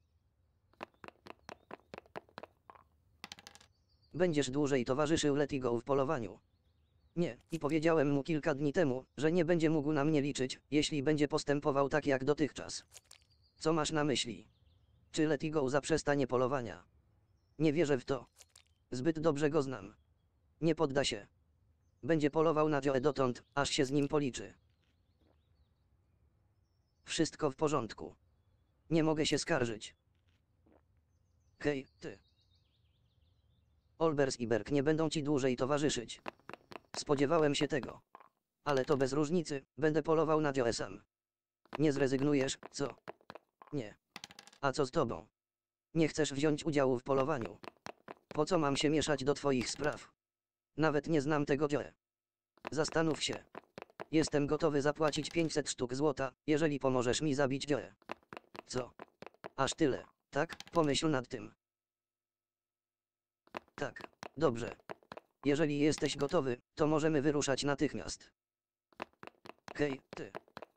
Będziesz dłużej towarzyszył Letty Go w polowaniu. Nie, i powiedziałem mu kilka dni temu, że nie będzie mógł na mnie liczyć, jeśli będzie postępował tak jak dotychczas. Co masz na myśli? Czy Letty Go zaprzestanie polowania? Nie wierzę w to. Zbyt dobrze go znam. Nie podda się. Będzie polował na Joe dotąd, aż się z nim policzy. Wszystko w porządku. Nie mogę się skarżyć. Hej, ty. Olbers i Berg nie będą ci dłużej towarzyszyć. Spodziewałem się tego. Ale to bez różnicy, będę polował na Joe sam. Nie zrezygnujesz, co? Nie. A co z tobą? Nie chcesz wziąć udziału w polowaniu. Po co mam się mieszać do twoich spraw? Nawet nie znam tego Joe. Zastanów się. Jestem gotowy zapłacić pięćset sztuk złota, jeżeli pomożesz mi zabić Joe. Co? Aż tyle, tak? Pomyśl nad tym. Tak, dobrze. Jeżeli jesteś gotowy, to możemy wyruszać natychmiast. Hej, ty.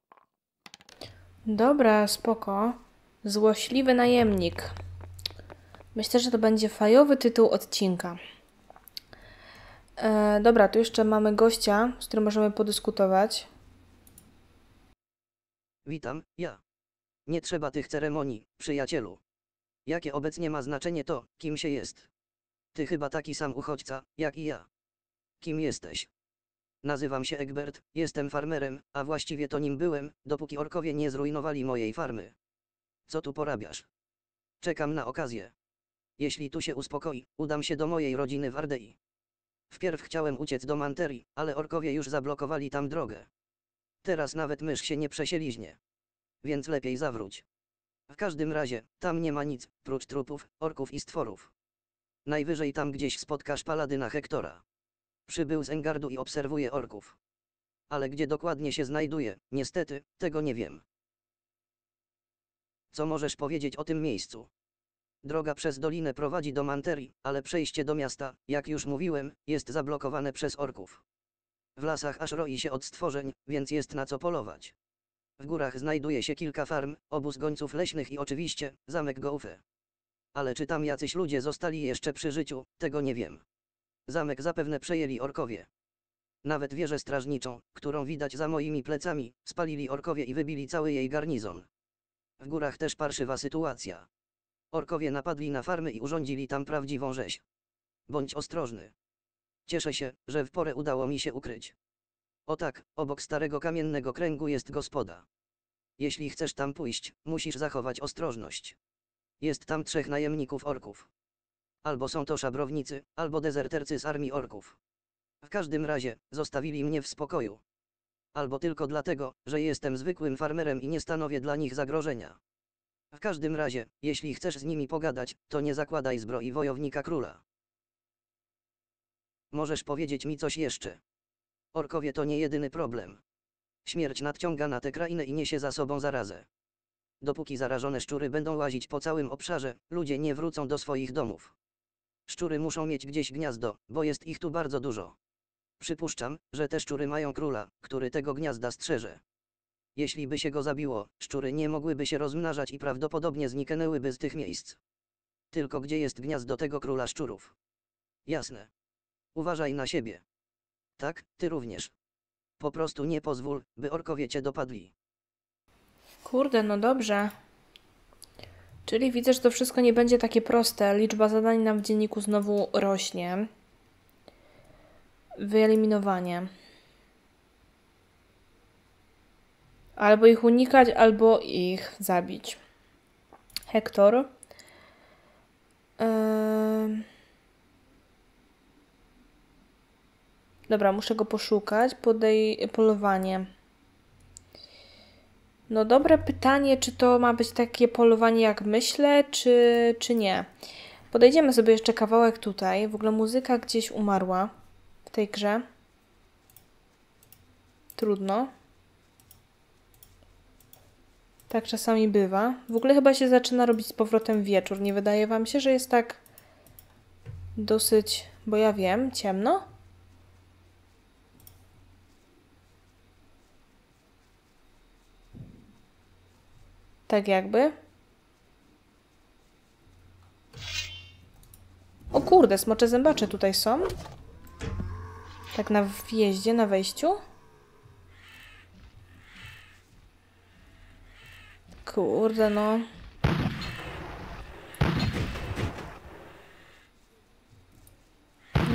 Dobra, spoko. Złośliwy najemnik. Myślę, że to będzie fajowy tytuł odcinka. E, dobra, tu jeszcze mamy gościa, z którym możemy podyskutować. Witam, ja. Nie trzeba tych ceremonii, przyjacielu. Jakie obecnie ma znaczenie to, kim się jest? Ty chyba taki sam uchodźca, jak i ja. Kim jesteś? Nazywam się Egbert, jestem farmerem, a właściwie to nim byłem, dopóki orkowie nie zrujnowali mojej farmy. Co tu porabiasz? Czekam na okazję. Jeśli tu się uspokoi, udam się do mojej rodziny w Ardei. Wpierw chciałem uciec do Manterii, ale orkowie już zablokowali tam drogę. Teraz nawet mysz się nie przesieliźnie. Więc lepiej zawróć. W każdym razie, tam nie ma nic, prócz trupów, orków i stworów. Najwyżej tam gdzieś spotkasz paladyna Hektora. Przybył z Engardu i obserwuje orków. Ale gdzie dokładnie się znajduje, niestety, tego nie wiem. Co możesz powiedzieć o tym miejscu? Droga przez dolinę prowadzi do Manterii, ale przejście do miasta, jak już mówiłem, jest zablokowane przez orków. W lasach aż roi się od stworzeń, więc jest na co polować. W górach znajduje się kilka farm, obóz gońców leśnych i oczywiście, zamek Goufy. Ale czy tam jacyś ludzie zostali jeszcze przy życiu, tego nie wiem. Zamek zapewne przejęli orkowie. Nawet wieżę strażniczą, którą widać za moimi plecami, spalili orkowie i wybili cały jej garnizon. W górach też parszywa sytuacja. Orkowie napadli na farmy i urządzili tam prawdziwą rzeź. Bądź ostrożny. Cieszę się, że w porę udało mi się ukryć. O tak, obok starego kamiennego kręgu jest gospoda. Jeśli chcesz tam pójść, musisz zachować ostrożność. Jest tam trzech najemników orków. Albo są to szabrownicy, albo dezertercy z armii orków. W każdym razie, zostawili mnie w spokoju. Albo tylko dlatego, że jestem zwykłym farmerem i nie stanowię dla nich zagrożenia. W każdym razie, jeśli chcesz z nimi pogadać, to nie zakładaj zbroi wojownika króla. Możesz powiedzieć mi coś jeszcze? Orkowie to nie jedyny problem. Śmierć nadciąga na tę krainę i niesie za sobą zarazę. Dopóki zarażone szczury będą łazić po całym obszarze, ludzie nie wrócą do swoich domów. Szczury muszą mieć gdzieś gniazdo, bo jest ich tu bardzo dużo. Przypuszczam, że te szczury mają króla, który tego gniazda strzeże. Jeśli by się go zabiło, szczury nie mogłyby się rozmnażać i prawdopodobnie zniknęłyby z tych miejsc. Tylko gdzie jest gniazdo tego króla szczurów? Jasne. Uważaj na siebie. Tak, ty również. Po prostu nie pozwól, by orkowie cię dopadli. Kurde, no dobrze. Czyli widzę, że to wszystko nie będzie takie proste. Liczba zadań nam w dzienniku znowu rośnie. Wyeliminowanie. Albo ich unikać, albo ich zabić. Hektor. Yy... Dobra, muszę go poszukać. Podej polowanie. No dobre pytanie, czy to ma być takie polowanie jak myślę, czy, czy nie. Podejdziemy sobie jeszcze kawałek tutaj. W ogóle muzyka gdzieś umarła w tej grze. Trudno. Tak czasami bywa. W ogóle chyba się zaczyna robić z powrotem wieczór. Nie wydaje wam się, że jest tak dosyć, bo ja wiem, ciemno? Tak jakby. O kurde, smocze zębacze tutaj są. Tak na wjeździe, na wejściu. Kurde, no.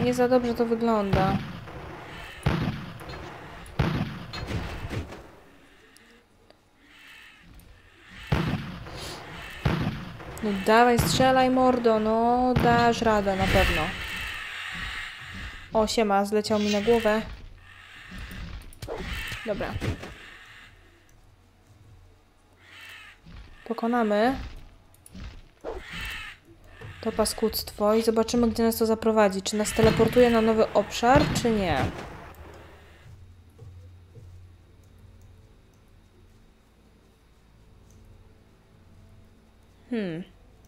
Nie za dobrze to wygląda. No dawaj, strzelaj mordo, no dasz radę na pewno. O, siema, zleciał mi na głowę. Dobra. Pokonamy to paskudztwo i zobaczymy, gdzie nas to zaprowadzi. Czy nas teleportuje na nowy obszar, czy nie. Hmm.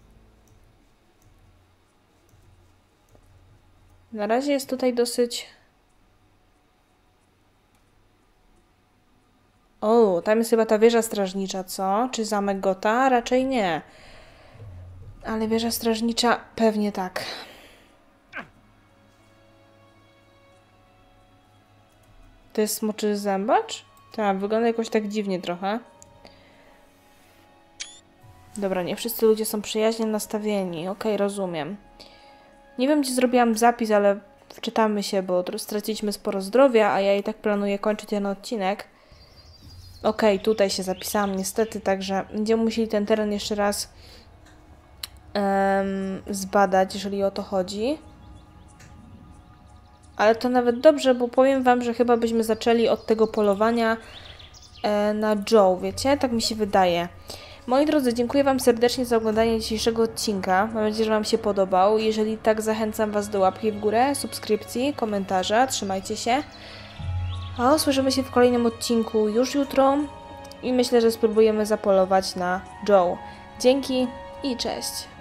Na razie jest tutaj dosyć... O, tam jest chyba ta wieża strażnicza, co? Czy zamek Gotha? Raczej nie. Ale wieża strażnicza pewnie tak. To jest smoczy zębacz? Tak, wygląda jakoś tak dziwnie trochę. Dobra, nie wszyscy ludzie są przyjaźnie nastawieni. Okej, rozumiem. Nie wiem, gdzie zrobiłam zapis, ale wczytamy się, bo straciliśmy sporo zdrowia, a ja i tak planuję kończyć ten odcinek. Okej, tutaj się zapisałam niestety, także będziemy musieli ten teren jeszcze raz um, zbadać, jeżeli o to chodzi. Ale to nawet dobrze, bo powiem wam, że chyba byśmy zaczęli od tego polowania e, na Joe, wiecie? Tak mi się wydaje. Moi drodzy, dziękuję wam serdecznie za oglądanie dzisiejszego odcinka. Mam nadzieję, że wam się podobał. Jeżeli tak, zachęcam was do łapki w górę, subskrypcji, komentarza. Trzymajcie się. A usłyszymy się w kolejnym odcinku już jutro. I myślę, że spróbujemy zapolować na Joe. Dzięki i cześć.